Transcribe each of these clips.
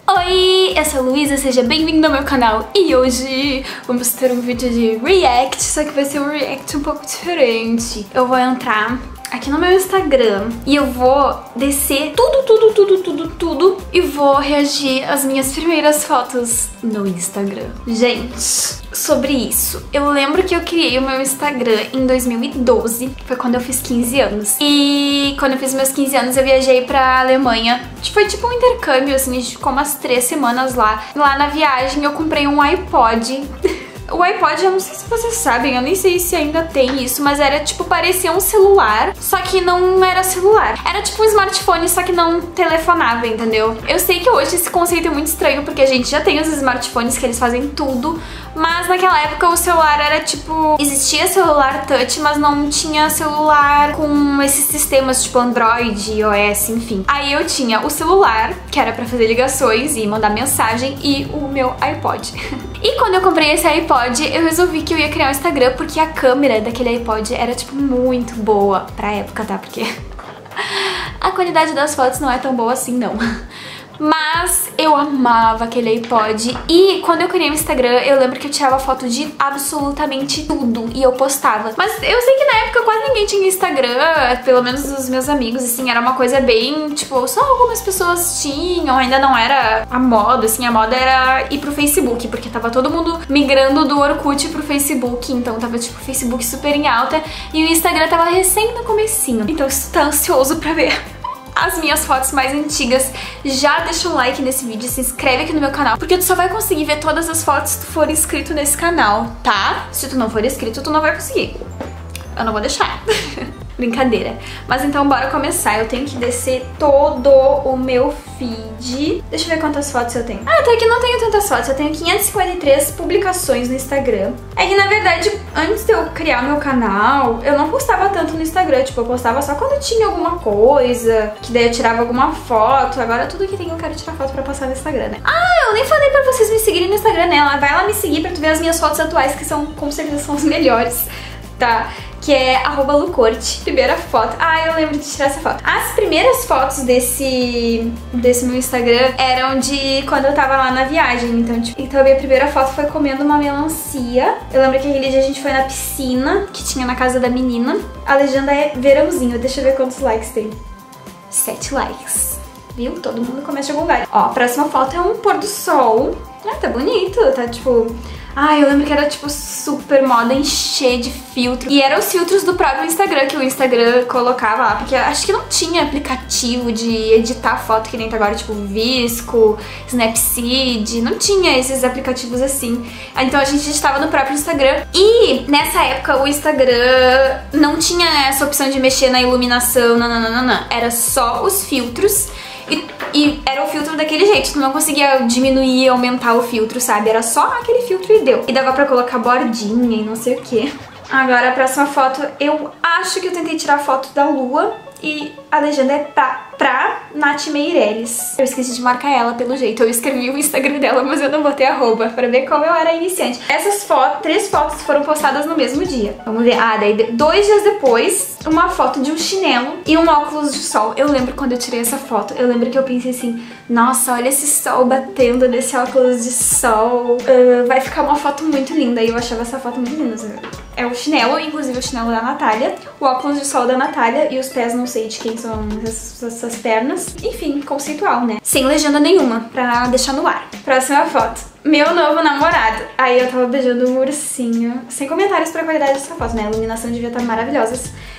Oi, eu sou a Luísa, seja bem-vindo ao meu canal. E hoje vamos ter um vídeo de react, só que vai ser um react um pouco diferente. Eu vou entrar aqui no meu Instagram e eu vou descer tudo e vou reagir às minhas primeiras fotos no Instagram. Gente, sobre isso, eu lembro que eu criei o meu Instagram em 2012, foi quando eu fiz 15 anos. E quando eu fiz meus 15 anos eu viajei pra Alemanha. Foi tipo um intercâmbio, assim, a gente ficou umas 3 semanas lá. Lá na viagem eu comprei um iPod. O iPod, eu não sei se vocês sabem, eu nem sei se ainda tem isso, mas era tipo, parecia um celular, só que não era celular. Era tipo um smartphone, só que não telefonava, entendeu? Eu sei que hoje esse conceito é muito estranho, porque a gente já tem os smartphones que eles fazem tudo, mas naquela época o celular era tipo... Existia celular touch, mas não tinha celular com esses sistemas tipo Android, iOS, enfim. Aí eu tinha o celular, que era pra fazer ligações e mandar mensagem, e o meu iPod. E quando eu comprei esse iPod, eu resolvi que eu ia criar um Instagram, porque a câmera daquele iPod era, tipo, muito boa pra época, tá? Porque a qualidade das fotos não é tão boa assim, não. Mas eu amava aquele iPod. E quando eu criei o Instagram, eu lembro que eu tirava foto de absolutamente tudo e eu postava. Mas eu sei que na época quase ninguém tinha Instagram, pelo menos os meus amigos, assim, era uma coisa bem, tipo, só algumas pessoas tinham, ainda não era a moda, assim, a moda era ir pro Facebook, porque tava todo mundo migrando do Orkut pro Facebook, então tava, tipo, o Facebook super em alta e o Instagram tava recém no comecinho. Então você tá ansioso pra ver as minhas fotos mais antigas, já deixa um like nesse vídeo, se inscreve aqui no meu canal, porque tu só vai conseguir ver todas as fotos se tu for inscrito nesse canal, tá? Se tu não for inscrito, tu não vai conseguir. Eu não vou deixar. Brincadeira. Mas então bora começar. Eu tenho que descer todo o meu feed. Deixa eu ver quantas fotos eu tenho. Ah, até que não tenho tantas fotos. Eu tenho 553 publicações no Instagram. É que na verdade, antes de eu criar o meu canal, eu não postava tanto no Instagram. Tipo, eu postava só quando tinha alguma coisa, que daí eu tirava alguma foto. Agora tudo que tem eu quero tirar foto pra postar no Instagram, né? Ah, eu nem falei pra vocês me seguirem no Instagram, né? Vai lá me seguir pra tu ver as minhas fotos atuais, que são, com certeza, são as melhores, tá? Que é @lucorte, primeira foto. Ah, eu lembro de tirar essa foto. As primeiras fotos desse meu Instagram eram de quando eu tava lá na viagem. Então a minha primeira foto foi comendo uma melancia. Eu lembro que aquele dia a gente foi na piscina, que tinha na casa da menina. A legenda é verãozinho. Deixa eu ver quantos likes tem. 7 likes. Viu? Todo mundo começa de algum lugar. Ó, a próxima foto é um pôr do sol. Ah, tá bonito. Tá tipo... Ah, eu lembro que era tipo super moda encher de filtro. E eram os filtros do próprio Instagram que o Instagram colocava lá, porque acho que não tinha aplicativo de editar foto que nem tá agora, tipo Visco, Snapseed, não tinha esses aplicativos assim. Então a gente editava no próprio Instagram. E nessa época o Instagram não tinha essa opção de mexer na iluminação, não. Era só os filtros. E era o filtro daquele jeito, tu não conseguia diminuir e aumentar o filtro, sabe? Era só aquele filtro e deu. E dava pra colocar bordinha e não sei o que. Agora a próxima foto, eu acho que eu tentei tirar foto da lua e a legenda é pra Nath Meirelles. Eu esqueci de marcar ela pelo jeito, eu escrevi o Instagram dela, mas eu não botei @ pra ver como eu era iniciante. Essas fotos, 3 fotos foram postadas no mesmo dia. Vamos ver, daí 2 dias depois, uma foto de um chinelo e um óculos de sol. Eu lembro quando eu tirei essa foto, eu lembro que eu pensei assim, nossa, olha esse sol batendo nesse óculos de sol, vai ficar uma foto muito linda. E eu achava essa foto muito linda. É o chinelo, inclusive o chinelo da Natália, o óculos de sol da Natália e os pés não sei de quem são essas pernas. Enfim, conceitual, né? Sem legenda nenhuma, pra deixar no ar. Próxima foto. Meu novo namorado. Aí eu tava beijando um ursinho. Sem comentários pra qualidade dessa foto, né? A iluminação devia estar maravilhosa.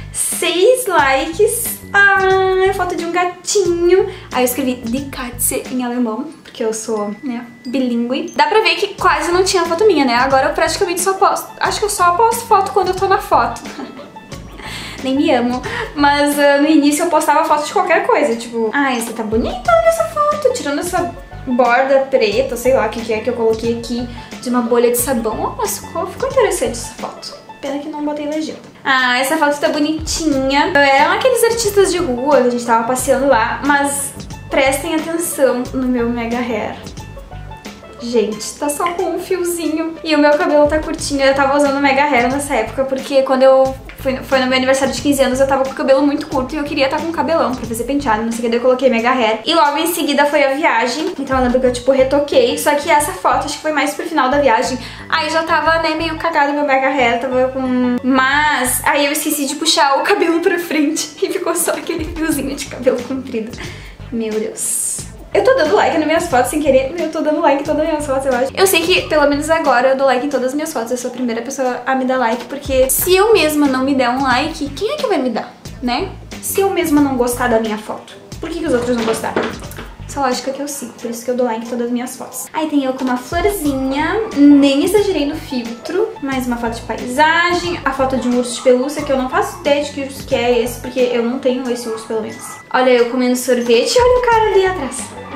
6 likes. Ah, é foto de um gatinho. Aí eu escrevi Die Katze em alemão, porque eu sou, né, bilíngue. Dá pra ver que quase não tinha foto minha, né? Agora eu praticamente só posto. Acho que eu só posto foto quando eu tô na foto. Nem me amo. Mas no início eu postava foto de qualquer coisa. Tipo, essa tá bonita, olha essa foto. Tirando essa borda preta, sei lá o que é que eu coloquei aqui, de uma bolha de sabão. Nossa, ficou interessante essa foto. Pena que não botei legenda. Ah, essa foto tá bonitinha. Eram aqueles artistas de rua, a gente tava passeando lá, mas prestem atenção no meu mega hair. Gente, tá só com um fiozinho. E o meu cabelo tá curtinho. Eu tava usando mega hair nessa época, porque quando eu foi no meu aniversário de 15 anos, eu tava com o cabelo muito curto e eu queria estar com um cabelão pra fazer penteado, não sei o que, daí eu coloquei mega hair. E logo em seguida foi a viagem, então eu lembro que eu, tipo, retoquei, só que essa foto, acho que foi mais pro final da viagem, aí já tava, né, meio cagado meu mega hair, tava com... Mas aí eu esqueci de puxar o cabelo pra frente e ficou só aquele fiozinho de cabelo comprido. Meu Deus. Eu tô dando like nas minhas fotos sem querer. Eu tô dando like em todas as minhas fotos, eu acho. Eu sei que, pelo menos agora, eu dou like em todas as minhas fotos. Eu sou a primeira pessoa a me dar like, porque se eu mesma não me der um like, quem é que vai me dar, né? Se eu mesma não gostar da minha foto, por que os outros não gostaram? Essa lógica que eu sigo, por isso que eu dou like em todas as minhas fotos. Aí tem eu com uma florzinha, nem exagerei no filtro, mais uma foto de paisagem, a foto de um urso de pelúcia, que eu não faço ideia de que urso que é esse, porque eu não tenho esse urso, pelo menos. Olha eu comendo sorvete, olha o cara ali atrás.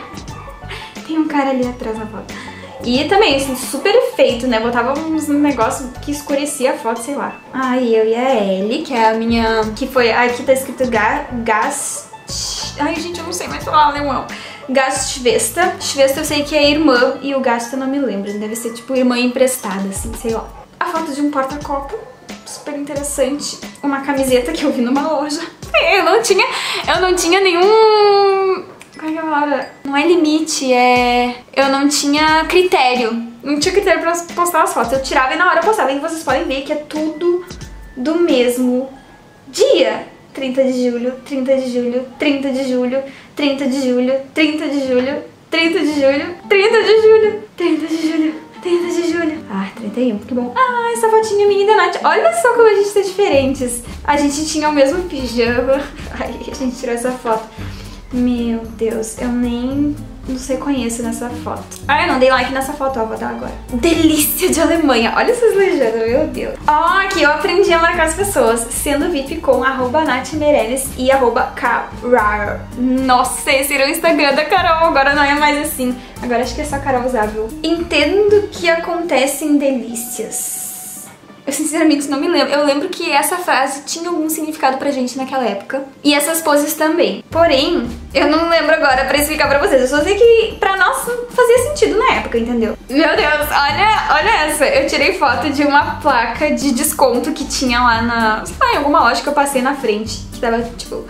Tem um cara ali atrás na foto. E também, assim, super efeito, né? Botava uns negócios que escurecia a foto, sei lá. Aí eu e a Ellie, que é a minha... Que foi... Aqui tá escrito Gast... Ai, gente, eu não sei mais falar alemão. Gastschwester. Schwester eu sei que é irmã e o Gast eu não me lembro. Deve ser tipo irmã emprestada, assim, sei lá. A foto de um porta-copo, super interessante. Uma camiseta que eu vi numa loja. Eu não tinha nenhum... Como é que é a palavra? Não é limite, é... Eu não tinha critério. Não tinha critério pra postar as fotos. Eu tirava e na hora eu postava. E vocês podem ver que é tudo do mesmo dia. 30 de julho, 30 de julho, 30 de julho, 30 de julho, 30 de julho, 30 de julho, 30 de julho, 30 de julho, 30 de julho. Ah, 31, que bom. Ah, essa fotinha minha e da Nath. Olha só como a gente tá diferentes. A gente tinha o mesmo pijama. Aí a gente tirou essa foto. Meu Deus, eu nem nos reconheço nessa foto. Ah, eu não dei like nessa foto, ó, vou dar agora. Delícia de Alemanha. Olha essas legendas, meu Deus. Ó, aqui eu aprendi a marcar as pessoas, sendo VIP com @NathMeirelles e @Carar. Nossa, esse era o Instagram da Carol, agora não é mais assim. Agora acho que é só Carol usável. Entendo que acontecem delícias. Eu sinceramente não me lembro. Eu lembro que essa frase tinha algum significado pra gente naquela época. E essas poses também. Porém, eu não lembro agora pra explicar pra vocês. Eu só sei que pra nós fazia sentido na época, entendeu? Meu Deus, olha essa. Eu tirei foto de uma placa de desconto que tinha lá na... Sei lá, em alguma loja que eu passei na frente. Que tava, tipo,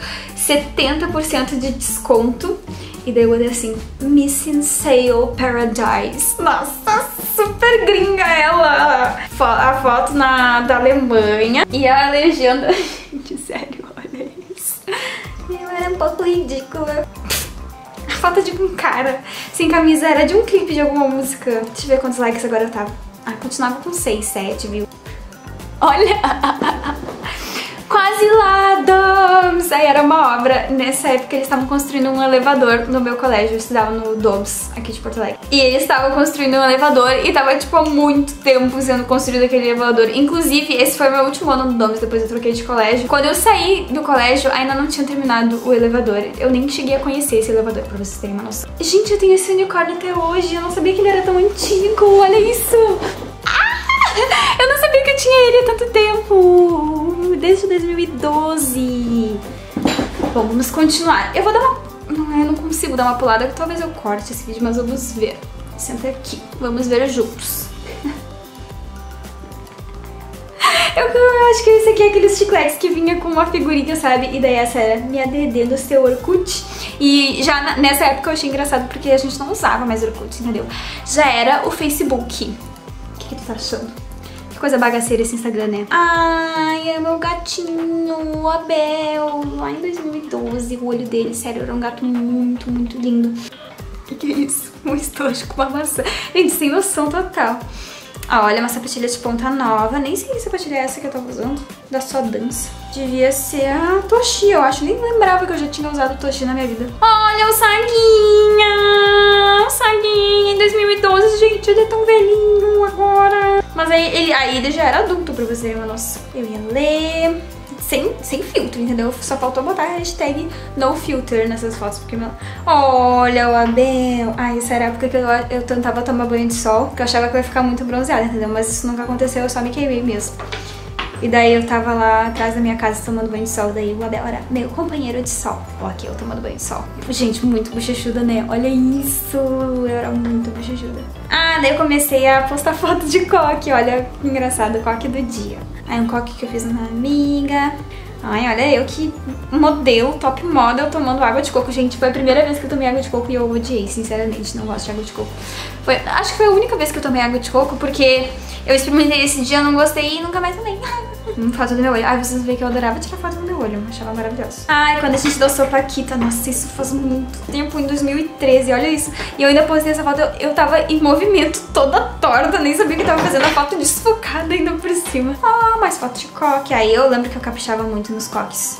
70% de desconto. E daí eu botei assim, Missing Sale Paradise. Nossa, super gringa ela! A foto da Alemanha. E a legenda... Gente, sério, olha isso. Eu era um pouco ridícula. A foto de um cara sem camisa era de um clipe de alguma música. Deixa eu ver quantos likes agora eu tava. Ah, continuava com 6, 7, viu? Olha! Quase lá, Doms! Aí era uma obra, nessa época eles estavam construindo um elevador no meu colégio, eu estudava no Doms, aqui de Porto Alegre. E eles estavam construindo um elevador e tava, tipo, há muito tempo sendo construído aquele elevador. Inclusive, esse foi meu último ano no Doms, depois eu troquei de colégio. Quando eu saí do colégio, ainda não tinha terminado o elevador. Eu nem cheguei a conhecer esse elevador, pra vocês terem uma noção. Gente, eu tenho esse unicórnio até hoje, eu não sabia que ele era tão antigo, olha isso! Eu não sabia que eu tinha ele há tanto tempo. Desde 2012. Bom, vamos continuar. Eu vou dar uma... Eu não consigo dar uma pulada, que talvez eu corte esse vídeo, mas vamos ver. Senta aqui. Vamos ver juntos. Eu acho que esse aqui é aqueles chicletes que vinha com uma figurinha, sabe? E daí essa era minha DD do seu Orkut. E já nessa época eu achei engraçado porque a gente não usava mais Orkut, entendeu? Já era o Facebook. O que tu tá achando? Que coisa bagaceira esse Instagram, né? Ai, é meu gatinho, o Abel. Lá em 2012, o olho dele, sério, era um gato muito, muito lindo. Que é isso? Um estojo com uma maçã. Gente, sem noção total. Ah, olha, uma sapatilha de ponta nova. Nem sei que sapatilha é essa que eu tava usando. Da Só Dança. Devia ser a Toshi, eu acho. Nem lembrava que eu já tinha usado Toshi na minha vida. Olha o Saguinha! O Saguinha em 2012, gente. Ele é tão velhinho agora. Mas aí ele já era adulto, pra você ter uma noção. Eu ia ler... Sem filtro, entendeu? Só faltou botar a hashtag NoFilter nessas fotos, porque meu... Olha o Abel! Ai, essa era a época que eu tentava tomar banho de sol, porque eu achava que eu ia ficar muito bronzeada, entendeu? Mas isso nunca aconteceu, eu só me queimei mesmo. E daí eu tava lá atrás da minha casa tomando banho de sol, daí o Abel era meu companheiro de sol. Ó, aqui eu tomando banho de sol. Gente, muito bochechuda, né? Olha isso! Eu era muito bochechuda. Ah, Ah, daí eu comecei a postar foto de coque, olha que engraçado, o coque do dia. Aí um coque que eu fiz uma amiga. Ai, olha eu que modelo, top model, tomando água de coco. Gente, foi a primeira vez que eu tomei água de coco e eu odiei, sinceramente, não gosto de água de coco. Acho que foi a única vez que eu tomei água de coco, porque eu experimentei esse dia, não gostei e nunca mais tomei. Foto do meu olho. Ai, vocês vão ver que eu adorava tirar foto do meu olho, eu achava maravilhoso. Ai, quando a gente dançou Paquita, nossa, isso faz muito tempo, em 2013, olha isso. E eu ainda postei essa foto, eu tava em movimento, toda torta, nem sabia que tava fazendo a foto desfocada ainda por cima. Ah, mais foto de coque. Aí eu lembro que eu caprichava muito nos coques.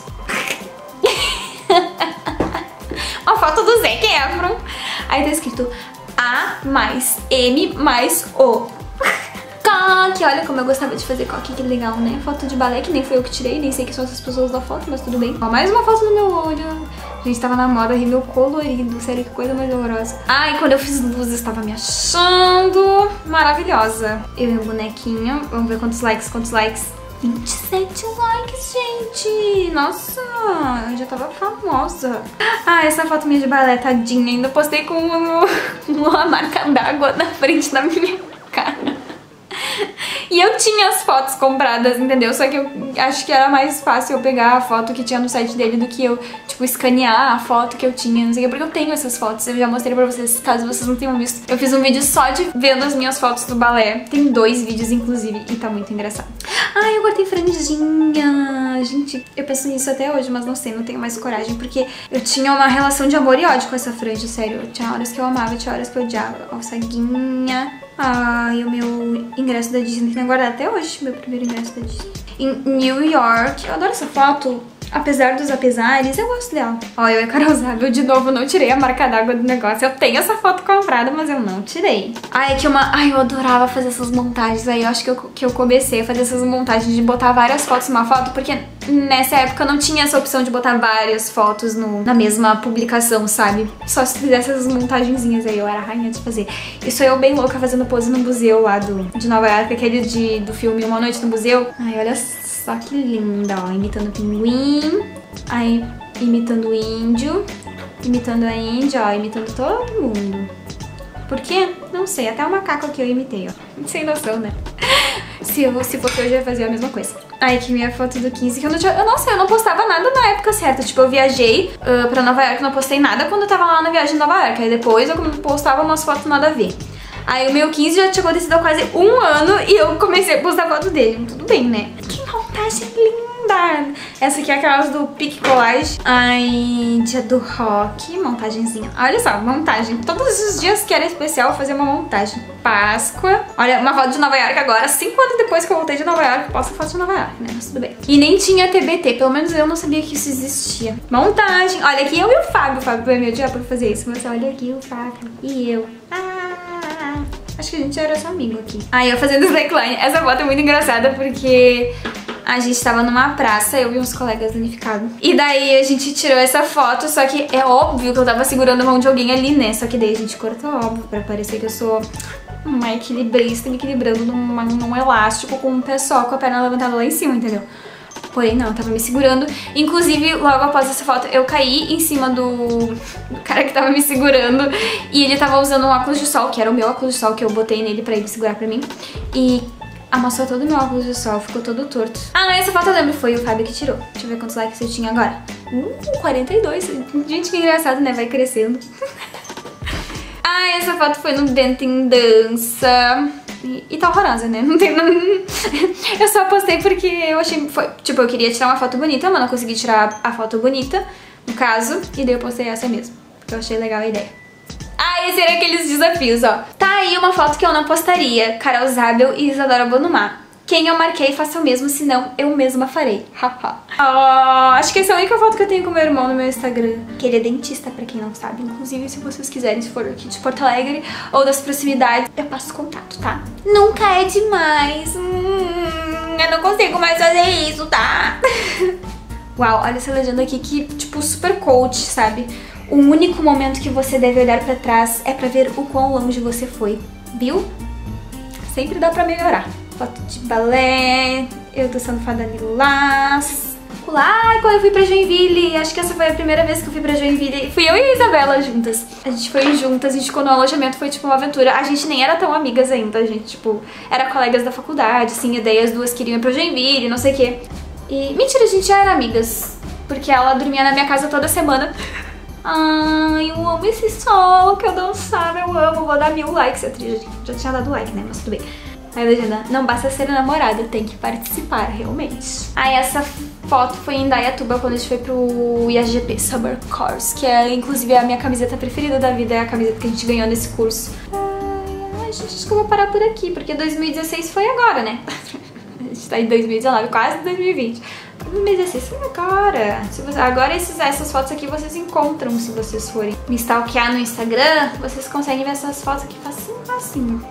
A foto do Zac Efron. Aí tá escrito A mais M mais O. Coque, olha como eu gostava de fazer coque, que legal, né? Foto de balé, que nem foi eu que tirei, nem sei que são essas pessoas da foto, mas tudo bem. Ó, mais uma foto do meu olho. Gente, tava na moda rímel colorido, sério, que coisa mais horrorosa. Ai, quando eu fiz luzes, tava me achando maravilhosa. Eu e o bonequinho, vamos ver quantos likes. 27 likes, gente! Nossa, eu já tava famosa. Ah, essa foto minha de balé, tadinha, ainda postei com uma marca d'água na frente da minha cara. E eu tinha as fotos compradas, entendeu? Só que eu acho que era mais fácil eu pegar a foto que tinha no site dele do que eu, tipo, escanear a foto que eu tinha, não sei o que, porque eu tenho essas fotos, eu já mostrei pra vocês, caso vocês não tenham visto. Eu fiz um vídeo só de vendo as minhas fotos do balé, tem 2 vídeos, inclusive, e tá muito engraçado. Ai, eu cortei franjinha. Gente, eu penso nisso até hoje, mas não sei, não tenho mais coragem, porque eu tinha uma relação de amor e ódio com essa franja, sério. Tinha horas que eu amava, tinha horas que eu odiava. Ó, saguinha. Ai, o meu ingresso da Disney, tenho guardado até hoje, meu primeiro ingresso da Disney. Em New York, eu adoro essa foto. Apesar dos apesares, eu gosto dela. Ó, eu e a Carol Zabel, de novo, não tirei a marca d'água do negócio. Eu tenho essa foto comprada, mas eu não tirei. Ai, eu adorava fazer essas montagens. Aí eu acho que eu comecei a fazer essas montagens de botar várias fotos numa foto, porque nessa época não tinha essa opção de botar várias fotos na mesma publicação, sabe? Só se fizesse essas montagenzinhas aí, eu era a rainha de fazer. Isso eu bem louca fazendo pose no museu lá de Nova York, aquele do filme Uma Noite no Museu. Ai, olha só que linda, ó, imitando o pinguim, aí imitando o índio, imitando a índia, ó, imitando todo mundo. Por quê? Não sei, até o macaco aqui eu imitei, ó. Sem noção, né? Se fosse hoje eu ia fazer a mesma coisa. Aí que minha foto do 15, que eu não tinha... Nossa, eu não postava nada na época certa. Tipo, eu viajei pra Nova York, não postei nada quando eu tava lá na viagem de Nova York. Aí depois eu postava umas fotos nada a ver. Aí o meu 15 já tinha acontecido há quase 1 ano e eu comecei a postar foto dele. Tudo bem, né? Que montagem linda! Essa aqui é aquelas do Pique Collage. Ai, dia do rock, montagenzinha. Olha só, montagem. Todos os dias que era especial eu fazia uma montagem. Páscoa. Olha, uma foto de Nova York agora. 5 anos depois que eu voltei de Nova York, eu posto foto de Nova York, né? Mas tudo bem. E nem tinha TBT, pelo menos eu não sabia que isso existia. Montagem. Olha aqui eu e o Fábio. O Fábio vai me odiar por fazer isso. Mas olha aqui o Fábio e eu. Acho que a gente era só amigo aqui. Aí eu fazendo slackline. Essa foto é muito engraçada porque a gente tava numa praça, eu e uns colegas unificados. E daí a gente tirou essa foto, só que é óbvio que eu tava segurando a mão de alguém ali, né? Só que daí a gente cortou, óbvio, pra parecer que eu sou uma equilibrista me equilibrando num elástico com um pé só, com a perna levantada lá em cima, entendeu? Porém, não, eu tava me segurando. Inclusive, logo após essa foto, eu caí em cima do cara que tava me segurando. E ele tava usando um óculos de sol, que era o meu óculos de sol, que eu botei nele pra ele segurar pra mim. E amassou todo o meu óculos de sol, ficou todo torto. Ah, essa foto eu lembro, foi o Fábio que tirou. Deixa eu ver quantos likes eu tinha agora. 42. Gente, que engraçado, né? Vai crescendo. Ah, essa foto foi no Dente em Dança. E tá horrorosa, né? Não tem... Eu só postei porque eu achei... Tipo, eu queria tirar uma foto bonita, mas não consegui tirar a foto bonita, no caso. E daí eu postei essa mesmo, porque eu achei legal a ideia. Ah, esse era aqueles desafios, ó. Tá aí uma foto que eu não postaria. Carol Zabel e Isadora Bonumá. Quem eu marquei, faça o mesmo, senão eu mesma farei. Haha. Acho que essa é a única foto que eu tenho com meu irmão no meu Instagram. Que ele é dentista, pra quem não sabe. Inclusive, se vocês quiserem, se for aqui de Porto Alegre ou das proximidades, eu passo contato, tá? Nunca é demais. Eu não consigo mais fazer isso, tá? Uau, olha essa legenda aqui que, tipo, super coach, sabe? O único momento que você deve olhar pra trás é pra ver o quão longe você foi. Viu? Sempre dá pra melhorar. Foto de balé, eu dançando fada lilás, com lá quando eu fui pra Joinville, acho que essa foi a primeira vez que eu fui pra Joinville. Fui eu e a Isabela juntas. A gente foi juntas, a gente ficou no alojamento, foi tipo uma aventura. A gente nem era tão amigas ainda, a gente tipo, era colegas da faculdade, assim, e daí as duas queriam ir pra Joinville, não sei o quê. E mentira, a gente já era amigas, porque ela dormia na minha casa toda semana. Ai, eu amo esse sol, que eu dançava, eu amo. Vou dar 1000 likes. A Tri já tinha dado like, né? Mas tudo bem. Aí, legenda, não basta ser namorada, tem que participar, realmente. Aí, essa foto foi em Indaiatuba, quando a gente foi pro IAGP Summer Course, que é, inclusive, a minha camiseta preferida da vida, é a camiseta que a gente ganhou nesse curso. Ai, gente, acho que eu vou parar por aqui, porque 2016 foi agora, né? A gente tá em 2019, quase 2020. 2016 foi agora. Agora essas fotos aqui vocês encontram se vocês forem me stalkear no Instagram. Vocês conseguem ver essas fotos aqui facinho, facinho.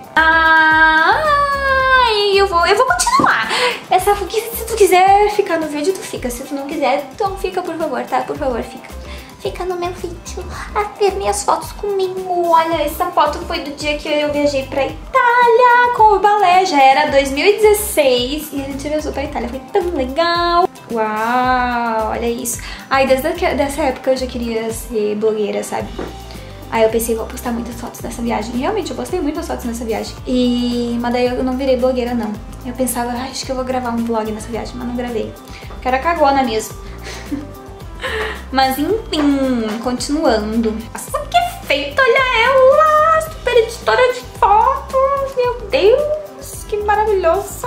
Eu vou continuar. Se tu quiser ficar no vídeo, tu fica. Se tu não quiser, então fica, por favor, tá? Por favor, fica. Fica no meu vídeo a ver minhas fotos comigo. Olha, essa foto foi do dia que eu viajei pra Itália com o balé. Já era 2016 e a gente viajou pra Itália. Foi tão legal. Uau, olha isso. Ai, desde dessa época eu já queria ser blogueira, sabe? Aí eu pensei, vou postar muitas fotos dessa viagem. E realmente, eu postei muitas fotos nessa viagem. Mas daí eu não virei blogueira, não. Eu pensava, acho que eu vou gravar um vlog nessa viagem, mas não gravei. Porque era cagona mesmo. Mas enfim, continuando. Nossa, que feito, olha ela! Super editora de fotos! Meu Deus, que maravilhosa!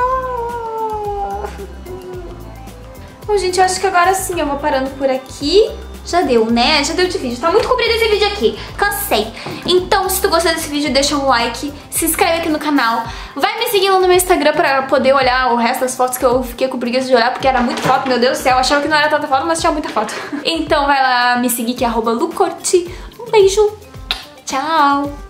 Bom, gente, eu acho que agora sim eu vou parando por aqui. Já deu, né? Já deu de vídeo. Tá muito comprido esse vídeo aqui. Cansei. Então, se tu gostou desse vídeo, deixa um like. Se inscreve aqui no canal. Vai me seguir lá no meu Instagram pra poder olhar o resto das fotos que eu fiquei com preguiça de olhar, porque era muito foto, meu Deus do céu. Eu achava que não era tanta foto, mas tinha muita foto. Então vai lá me seguir, que é @lucorti. Um beijo. Tchau.